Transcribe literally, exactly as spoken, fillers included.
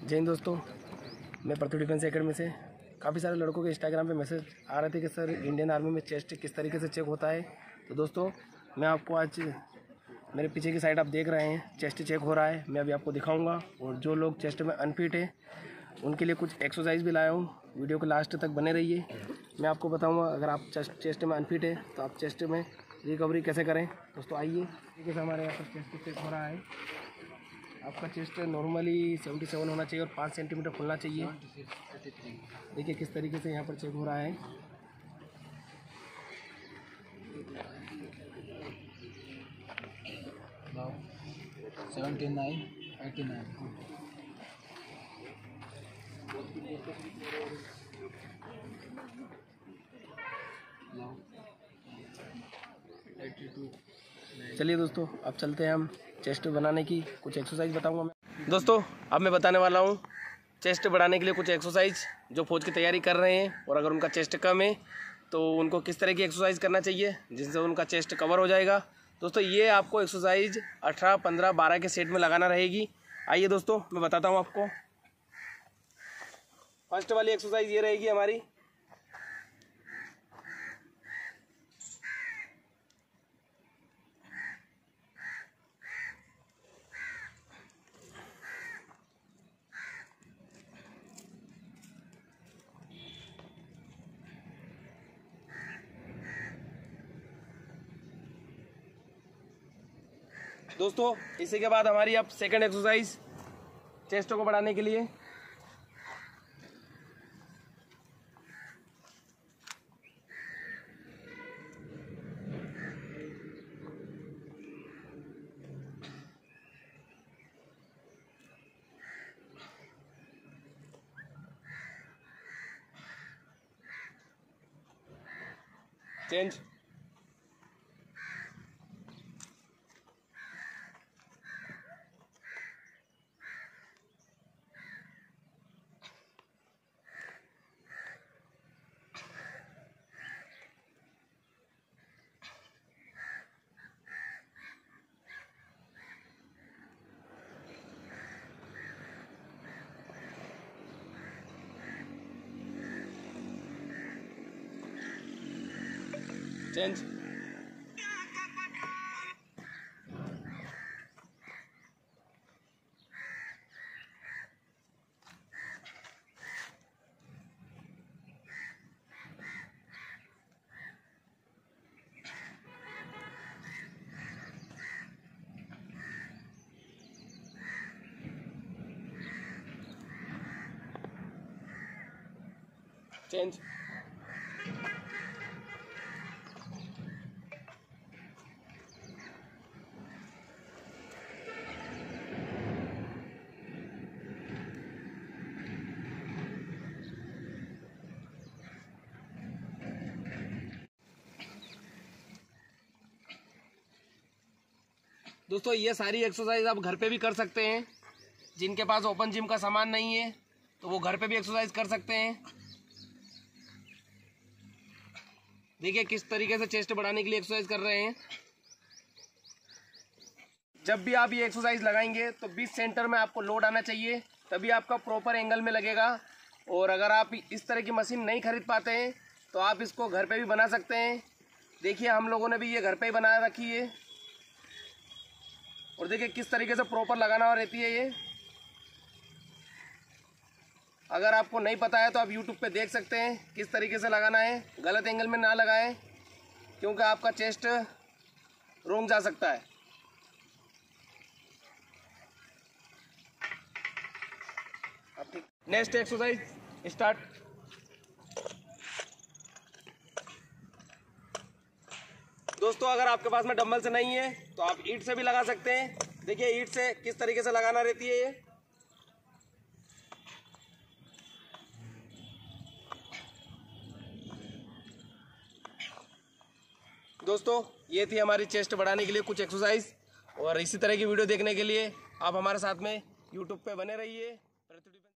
जय हिंद दोस्तों, मैं पृथ्वी डिफेंस एकेडमी से काफ़ी सारे लड़कों के इंस्टाग्राम पे मैसेज आ रहे थे कि सर इंडियन आर्मी में चेस्ट किस तरीके से चेक होता है। तो दोस्तों मैं आपको आज मेरे पीछे की साइड आप देख रहे हैं चेस्ट चेक हो रहा है, मैं अभी आपको दिखाऊंगा। और जो लोग चेस्ट में अनफिट है उनके लिए कुछ एक्सरसाइज भी लाया हूँ, वीडियो के लास्ट तक बने रहिए। मैं आपको बताऊँगा अगर आप चेस्ट चेस्ट में अनफिट है तो आप चेस्ट में रिकवरी कैसे करें। दोस्तों आइए, ठीक है, हमारे यहाँ पर चेस्ट चेक हो रहा है। आपका चेस्ट नॉर्मली सतहत्तर होना चाहिए और पाँच सेंटीमीटर खुलना चाहिए। देखिए किस तरीके से यहाँ पर चेक हो रहा है। सेवेंटी नाइन एटी नाइन चलिए दोस्तों अब चलते हैं हम चेस्ट बनाने की कुछ एक्सरसाइज बताऊंगा मैं। दोस्तों अब मैं बताने वाला हूँ चेस्ट बढ़ाने के लिए कुछ एक्सरसाइज जो फौज की तैयारी कर रहे हैं, और अगर उनका चेस्ट कम है तो उनको किस तरह की एक्सरसाइज करना चाहिए जिससे उनका चेस्ट कवर हो जाएगा। दोस्तों ये आपको एक्सरसाइज अठारह पंद्रह बारह के सेट में लगाना रहेगी। आइए दोस्तों मैं बताता हूँ आपको। फर्स्ट वाली एक्सरसाइज ये रहेगी हमारी। दोस्तों इसी के बाद हमारी अब सेकंड एक्सरसाइज चेस्ट को बढ़ाने के लिए। चेंज। चेंज। चेंज। दोस्तों ये सारी एक्सरसाइज आप घर पे भी कर सकते हैं। जिनके पास ओपन जिम का सामान नहीं है तो वो घर पे भी एक्सरसाइज कर सकते हैं। देखिए किस तरीके से चेस्ट बढ़ाने के लिए एक्सरसाइज कर रहे हैं। जब भी आप ये एक्सरसाइज लगाएंगे तो बीस सेंटर में आपको लोड आना चाहिए, तभी आपका प्रॉपर एंगल में लगेगा। और अगर आप इस तरह की मशीन नहीं खरीद पाते हैं तो आप इसको घर पे भी बना सकते हैं। देखिए हम लोगों ने भी ये घर पे ही बना रखी है, और देखिए किस तरीके से प्रॉपर लगाना रहती है ये। अगर आपको नहीं पता है तो आप यूट्यूब पे देख सकते हैं किस तरीके से लगाना है। गलत एंगल में ना लगाएं क्योंकि आपका चेस्ट रोंग जा सकता है। अब ठीक, नेक्स्ट एक्सरसाइज स्टार्ट। दोस्तों अगर आपके पास में डंबल से नहीं है तो आप ईंट से भी लगा सकते हैं। देखिए ईंट से किस तरीके से लगाना रहती है ये। दोस्तों ये थी हमारी चेस्ट बढ़ाने के लिए कुछ एक्सरसाइज, और इसी तरह की वीडियो देखने के लिए आप हमारे साथ में यूट्यूब पे बने रहिए।